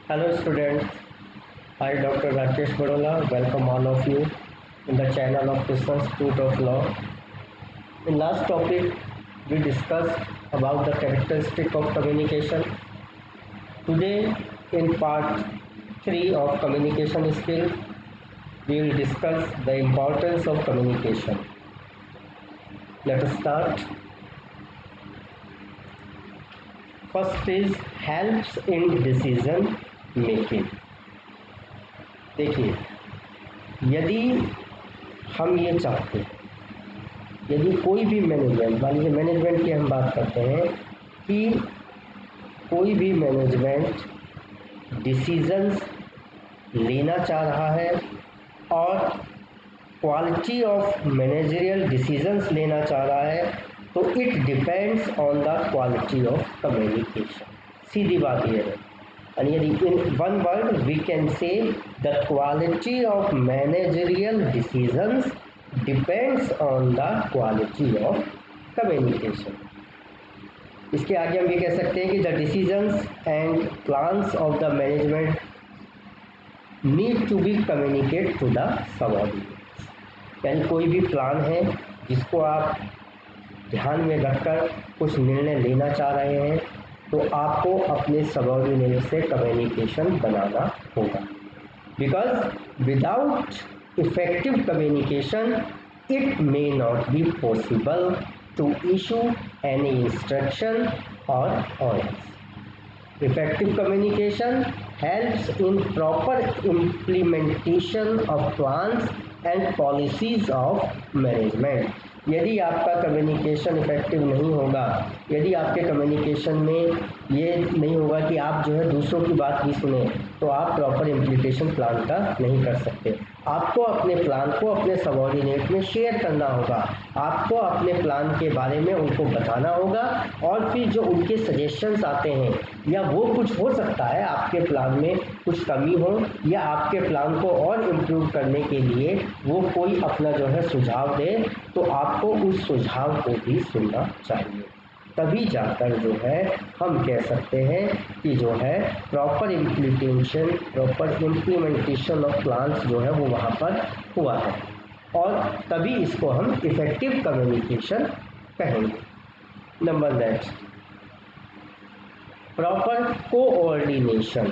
Hello students, I Dr. Rakesh Barola welcome all of you in the channel of Krishna Institute of Law. In last topic we discussed about the characteristic of communication. Today in part 3 of communication skill we will discuss the importance of communication. Let us start. First is helps in decision making. देखिए, यदि हम ये चाहते हैं, यदि कोई भी management, मान लीजिए मैनेजमेंट की हम बात करते हैं कि कोई भी मैनेजमेंट डिसीजंस लेना चाह रहा है और क्वालिटी ऑफ मैनेजरियल डिसीजंस लेना चाह रहा है, तो it depends on the quality of communication. सीधी बात ये है. And in one word we can say the quality of managerial decisions depends on the quality of communication. इसके आगे हम ये कह सकते हैं कि the decisions and plans of the management need to be communicated to the subordinates. यानी कोई भी प्लान है जिसको आप ध्यान में रखकर कुछ निर्णय लेना चाह रहे हैं, तो आपको अपने सबऑर्डिनेट से कम्युनिकेशन बनाना होगा. Because without effective communication it may not be possible to issue any instruction और orders. Effective communication helps in proper implementation of plans and policies of management. यदि आपका कम्युनिकेशन इफेक्टिव नहीं होगा, यदि आपके कम्युनिकेशन में ये नहीं होगा कि आप जो है दूसरों की बात भी सुने, तो आप प्रॉपर इम्प्लीमेंटेशन प्लान का नहीं कर सकते. आपको अपने प्लान को अपने सबऑर्डिनेट में शेयर करना होगा, आपको अपने प्लान के बारे में उनको बताना होगा, और फिर जो उनके सजेशंस आते हैं, या वो कुछ हो सकता है आपके प्लान में कुछ कमी हो, या आपके प्लान को और इम्प्रूव करने के लिए वो कोई अपना जो है सुझाव दे, तो आपको उस सुझाव को भी सुनना चाहिए. तभी जाकर जो है हम कह सकते हैं कि जो है प्रॉपर इम्प्लीमेंटेशन ऑफ प्लान्स जो है वो वहाँ पर हुआ है, और तभी इसको हम इफेक्टिव कम्युनिकेशन कहेंगे. Number next, proper coordination.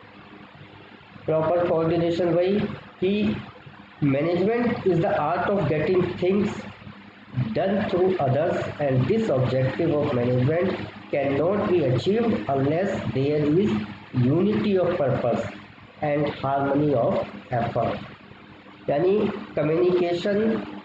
Proper coordination वही कि management is the art of getting things done through others, and this objective of management cannot be achieved unless there is unity of purpose and harmony of effort. यानी communication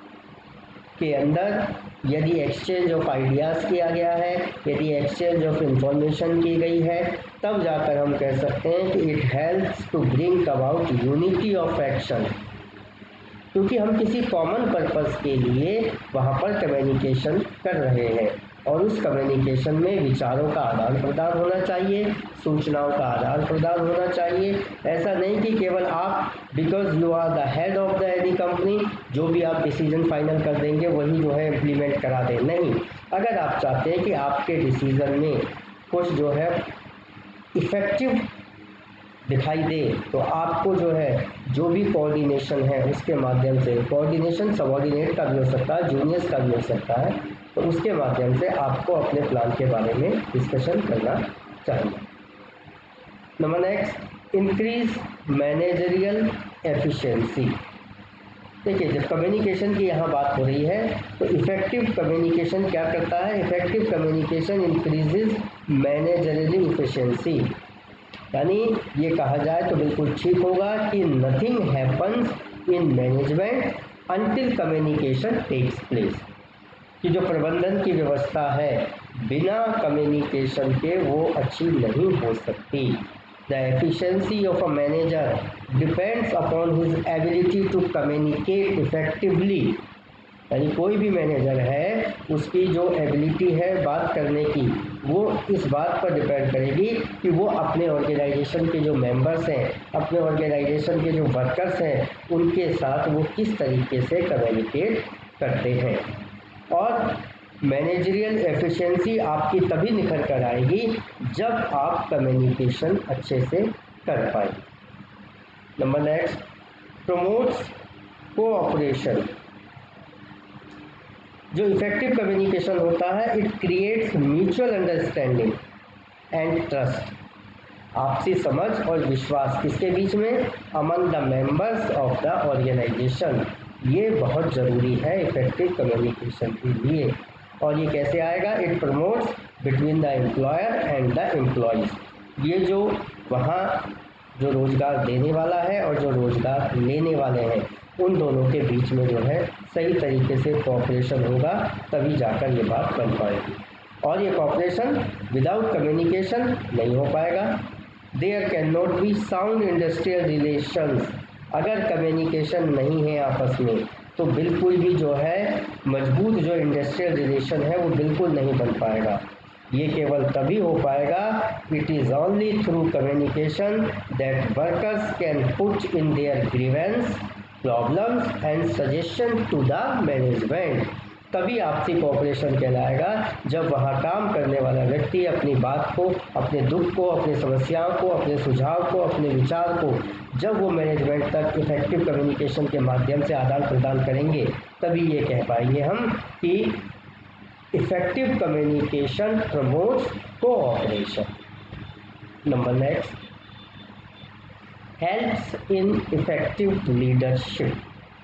के अंदर यदि exchange of ideas किया गया है, यदि exchange of information की गई है, तब जाकर हम कह सकते हैं कि it helps to bring about unity of action. क्योंकि हम किसी कॉमन पर्पस के लिए वहाँ पर कम्युनिकेशन कर रहे हैं, और उस कम्युनिकेशन में विचारों का आदान प्रदान होना चाहिए, सूचनाओं का आदान प्रदान होना चाहिए. ऐसा नहीं कि केवल आप because you are the head of the any company, जो भी आप डिसीजन फाइनल कर देंगे वही जो है इम्प्लीमेंट करा दें. नहीं, अगर आप चाहते हैं कि आपके डिसीजन में कुछ जो है इफ़ेक्टिव दिखाई दे, तो आपको जो है जो भी कोऑर्डिनेशन है उसके माध्यम से, कोऑर्डिनेशन सबऑर्डिनेट का भी हो सकता है, जूनियर्स का भी हो सकता है, तो उसके माध्यम से आपको अपने प्लान के बारे में डिस्कशन करना चाहिए. Number next, increase managerial efficiency. देखिए, जब कम्युनिकेशन की यहाँ बात हो रही है तो इफेक्टिव कम्युनिकेशन क्या करता है? Effective communication increases managerial efficiency. यानी ये कहा जाए तो बिल्कुल ठीक होगा कि nothing happens in management until communication takes place. कि जो प्रबंधन की व्यवस्था है बिना कम्युनिकेशन के वो अच्छी नहीं हो सकती. The efficiency of a manager depends upon his ability to communicate effectively. यानी कोई भी मैनेजर है, उसकी जो एबिलिटी है बात करने की, वो इस बात पर डिपेंड करेगी कि वो अपने ऑर्गेनाइजेशन के जो मेंबर्स हैं, अपने ऑर्गेनाइजेशन के जो वर्कर्स हैं, उनके साथ वो किस तरीके से कम्युनिकेट करते हैं. और मैनेजरियल एफिशिएंसी आपकी तभी निखर कर आएगी जब आप कम्युनिकेशन अच्छे से कर पाए। Number next, promotes cooperation. जो इफेक्टिव कम्युनिकेशन होता है, it creates mutual understanding and trust. आपसी समझ और विश्वास किसके बीच में? Among the members of the organisation. ये बहुत ज़रूरी है इफेक्टिव कम्युनिकेशन के लिए। और ये कैसे आएगा? It promotes between the employer and the employees. ये जो वहाँ जो रोज़गार देने वाला है और जो रोज़गार लेने वाले हैं, उन दोनों के बीच में जो है सही तरीके से कोऑपरेशन होगा, तभी जाकर ये बात बन पाएगी। और ये कोऑपरेशन विदाउट कम्युनिकेशन नहीं हो पाएगा। There can not be sound industrial relations. अगर कम्युनिकेशन नहीं है आपस में, तो बिल्कुल भी जो है मजबूत जो इंडस्ट्रियल रिलेशन है वो बिल्कुल नहीं बन पाएगा। ये केवल तभी हो पाएगा, it is only through communication that workers can put in their grievance, problems and suggestion to the management. तभी आपसी कोऑपरेशन कहलाएगा, जब वहाँ काम करने वाला व्यक्ति अपनी बात को, अपने दुख को, अपनी समस्याओं को, अपने सुझाव को, अपने विचार को जब वो मैनेजमेंट तक इफेक्टिव कम्युनिकेशन के माध्यम से आदान प्रदान करेंगे, तभी ये कह पाएंगे हम कि effective communication promotes cooperation. Number next, helps in effective leadership.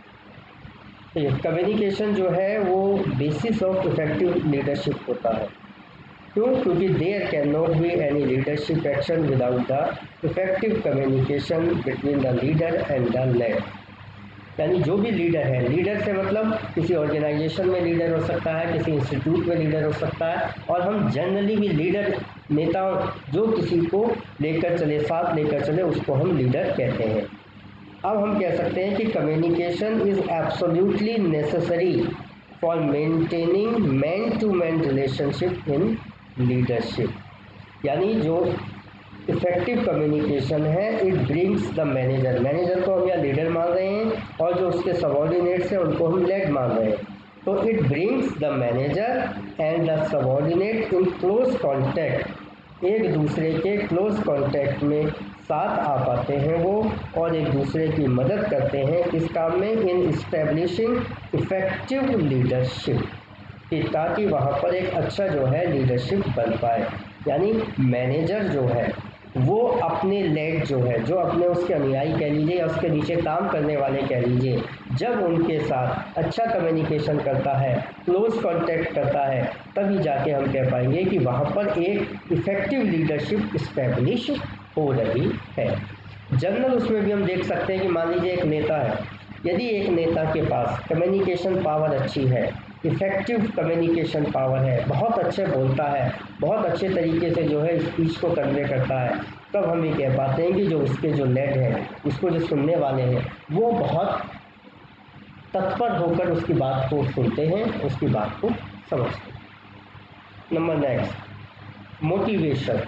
Communication जो है वो बेसिस ऑफ इफेक्टिव लीडरशिप होता है। क्यों? क्योंकि there can not be any leadership action without the effective communication between the leader and the led. यानी जो भी लीडर है, लीडर से मतलब किसी ऑर्गेनाइजेशन में लीडर हो सकता है, किसी इंस्टीट्यूट में लीडर हो सकता है, और हम जनरली भी लीडर, नेताओं जो किसी को लेकर चले, साथ लेकर चले, उसको हम लीडर कहते हैं। अब हम कह सकते हैं कि communication is absolutely necessary for maintaining man to man relationship in leadership. यानी जो इफेक्टिव कम्युनिकेशन है, it brings the manager, manager को हम या लीडर मान रहे हैं, और जो उसके सबॉर्डिनेट्स हैं उनको हम लेड मान रहे हैं। तो it brings the manager and the subordinate in close contact. एक दूसरे के क्लोज कॉन्टैक्ट में साथ आ पाते हैं वो, और एक दूसरे की मदद करते हैं किस काम में? इन इस्टेब्लिशिंग इफेक्टिव लीडरशिप, कि ताकि वहाँ पर एक अच्छा जो है लीडरशिप बन पाए। यानी मैनेजर जो है वो अपने लेड जो है, जो अपने उसके अनुयायी कह लीजिए या उसके नीचे काम करने वाले कह लीजिए, जब उनके साथ अच्छा कम्युनिकेशन करता है, क्लोज कॉन्टैक्ट करता है, तभी जाके हम कह पाएंगे कि वहाँ पर एक इफेक्टिव लीडरशिप इस्टेब्लिश हो रही है। जनरल उसमें भी हम देख सकते हैं कि मान लीजिए एक नेता है, यदि एक नेता के पास कम्युनिकेशन पावर अच्छी है, इफेक्टिव कम्युनिकेशन पावर है, बहुत अच्छे बोलता है, बहुत अच्छे तरीके से जो है स्पीच को कन्वे करता है, तब हम ये कह पाते हैं कि जो उसके जो लेड हैं, उसको जो सुनने वाले हैं, वो बहुत तत्पर होकर उसकी बात को सुनते हैं, उसकी बात को समझते हैं। Number next, motivation.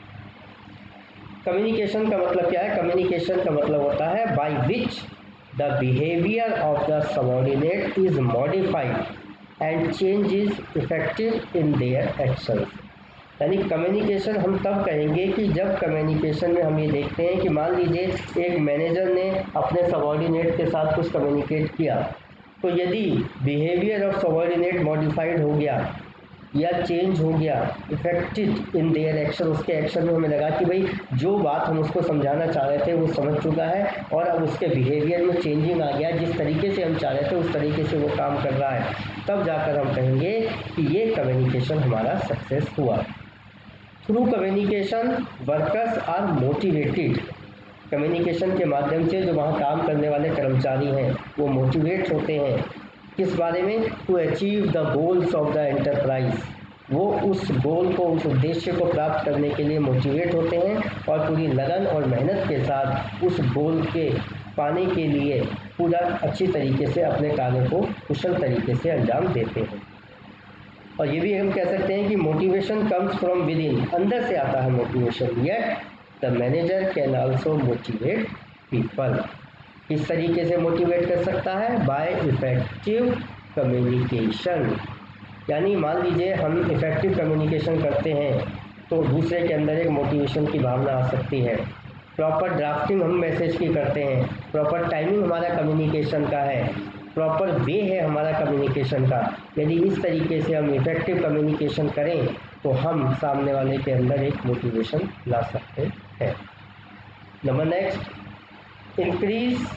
कम्युनिकेशन का मतलब क्या है? कम्युनिकेशन का मतलब होता है by which the behaviour of the subordinate is modified and change is effective in their actions. यानी कम्युनिकेशन हम तब कहेंगे कि जब कम्युनिकेशन में हम ये देखते हैं कि मान लीजिए एक मैनेजर ने अपने सबॉर्डिनेट के साथ कुछ कम्युनिकेट किया, तो यदि बिहेवियर ऑफ सबॉर्डिनेट मॉडिफाइड हो गया या चेंज हो गया, इफेक्टेड इन देयर एक्शन, उसके एक्शन में हमें लगा कि भाई जो बात हम उसको समझाना चाह रहे थे वो समझ चुका है, और अब उसके बिहेवियर में चेंजिंग आ गया, जिस तरीके से हम चाह रहे थे उस तरीके से वो काम कर रहा है, तब जाकर हम कहेंगे कि ये कम्युनिकेशन हमारा सक्सेस हुआ। Through communication workers are motivated. Communication के माध्यम से जो वहाँ काम करने वाले कर्मचारी हैं वो मोटिवेट होते हैं, किस बारे में? To achieve the goals of the enterprise. वो उस गोल को, उस उद्देश्य को प्राप्त करने के लिए मोटिवेट होते हैं, और पूरी लगन और मेहनत के साथ उस गोल के पाने के लिए पूरा अच्छी तरीके से अपने कार्य को कुशल तरीके से अंजाम देते हैं। और ये भी हम कह सकते हैं कि motivation comes from within, अंदर से आता है motivation. Yet the manager can also motivate people. किस तरीके से मोटिवेट कर सकता है? By effective communication. यानी मान लीजिए हम इफेक्टिव कम्युनिकेशन करते हैं तो दूसरे के अंदर एक मोटिवेशन की भावना आ सकती है, प्रॉपर ड्राफ्टिंग हम मैसेज की करते हैं, प्रॉपर टाइमिंग हमारा कम्युनिकेशन का है, प्रॉपर वे है हमारा कम्युनिकेशन का। यदि इस तरीके से हम इफेक्टिव कम्युनिकेशन करें तो हम सामने वाले के अंदर एक मोटिवेशन ला सकते हैं। Number next, increase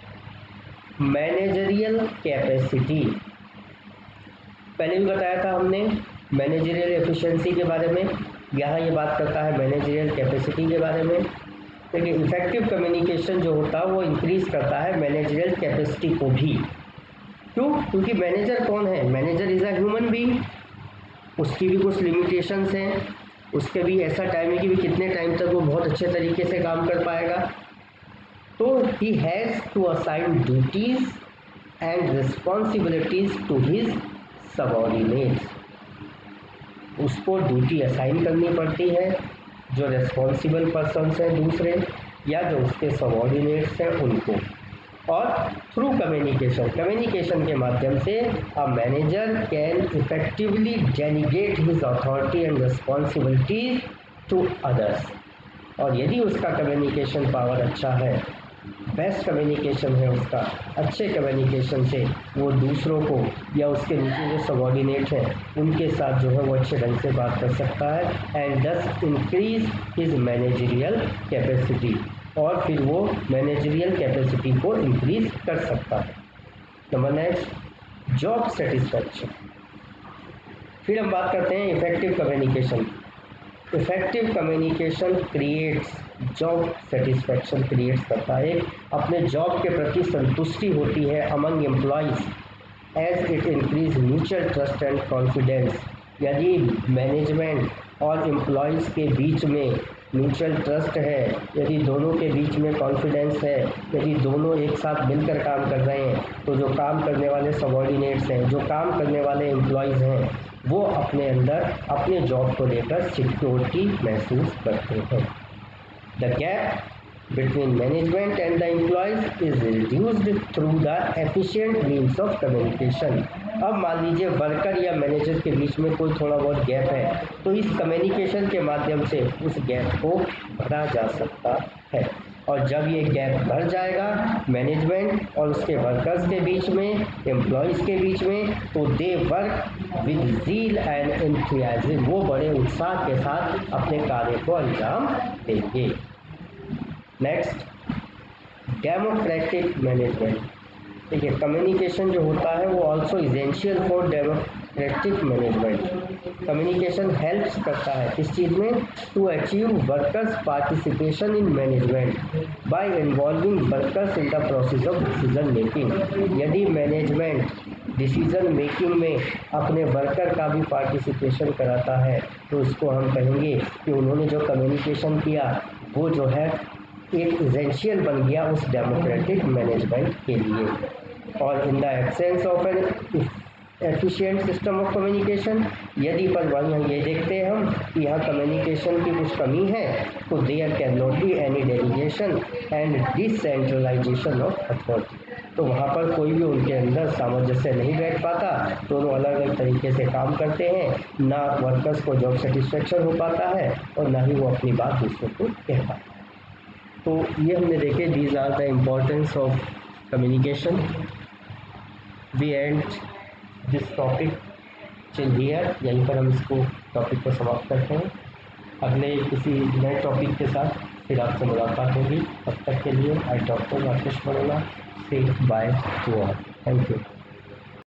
managerial capacity. पहले भी बताया था हमने मैनेजरियल एफिशिएंसी के बारे में, यहाँ ये बात करता है मैनेजरियल कैपेसिटी के बारे में। देखिए इफेक्टिव कम्युनिकेशन जो होता है वो इंक्रीज करता है मैनेजरियल कैपेसिटी को भी। क्यों? क्योंकि मैनेजर कौन है? Manager is a human being, उसकी भी कुछ लिमिटेशंस हैं, उसके भी ऐसा टाइम है कि भी कितने टाइम तक वो बहुत अच्छे तरीके से काम कर पाएगा। तो he has to assign duties and responsibilities to his subordinates. उसको ड्यूटी असाइन करनी पड़ती है जो रिस्पॉन्सिबल पर्सन्स हैं दूसरे, या जो उसके सबऑर्डिनेट्स हैं उनको। और थ्रू कम्युनिकेशन के माध्यम से a manager can effectively delegate his authority and responsibilities to others. और यदि उसका कम्युनिकेशन पावर अच्छा है, बेस्ट कम्युनिकेशन है उसका, अच्छे कम्युनिकेशन से वो दूसरों को या उसके नीचे जो सबऑर्डिनेट हैं उनके साथ जो है वो अच्छे ढंग से बात कर सकता है एंड दस इंक्रीज हिज मैनेजरियल कैपेसिटी, और फिर वो मैनेजरियल कैपेसिटी को इंक्रीज कर सकता है। Number next, job satisfaction. फिर हम बात करते हैं effective communication. Effective communication creates job satisfaction, creates करता है, अपने जॉब के प्रति संतुष्टि होती है among employees as it increase mutual trust and confidence. यदि मैनेजमेंट और एम्प्लॉयज़ के बीच में म्यूचुअल ट्रस्ट है, यदि दोनों के बीच में कॉन्फिडेंस है, यदि दोनों एक साथ मिलकर काम कर रहे हैं, तो जो काम करने वाले सबऑर्डिनेट्स हैं, जो काम करने वाले एम्प्लॉयज़ हैं, वो अपने अंदर अपने जॉब को लेकर सिक्योरिटी महसूस करते हैं। The gap between management and the employees is reduced through the efficient means of communication. अब मान लीजिए वर्कर या मैनेजर के बीच में कोई थोड़ा बहुत गैप है, तो इस कम्युनिकेशन के माध्यम से उस गैप को भरा जा सकता है। और जब ये गैप भर जाएगा मैनेजमेंट और उसके वर्कर्स के बीच में, एम्प्लॉयज़ के बीच में, तो they work with zeal and enthusiasm, वो बड़े उत्साह के साथ अपने कार्य को अंजाम देंगे। Next, democratic management. देखिए कम्युनिकेशन जो होता है वो also essential for democratic management. Communication helps करता है किस चीज़ में? To achieve workers participation in management by involving workers in the process of decision making. यदि मैनेजमेंट डिसीजन मेकिंग में अपने वर्कर का भी पार्टिसिपेशन कराता है तो इसको हम कहेंगे कि उन्होंने जो कम्युनिकेशन किया वो जो है एक इसेंशियल बन गया उस डेमोक्रेटिक मैनेजमेंट के लिए। और in the absence of an efficient system of communication, यदि पर वहीं ये देखते हैं हम कि यहाँ कम्युनिकेशन की कुछ कमी है, तो there can not be any delegation and decentralisation of authority. तो वहाँ पर कोई भी उनके अंदर सामंजस्य नहीं बैठ पाता, दोनों अलग अलग तरीके से काम करते हैं, ना वर्कर्स को जॉब सेटिस्फेक्शन हो पाता है और ना ही वो अपनी बात दूसरों को कह पाता है। तो ये हमने देखे, these are the importance of communication. We end this topic till here, यहीं पर हम इसको टॉपिक को समाप्त करते हैं। अगले किसी नए टॉपिक के साथ फिर आपसे मुलाकात होगी। तब तक के लिए आई डॉक्टर राकेश बरोला से bye to all. Thank you.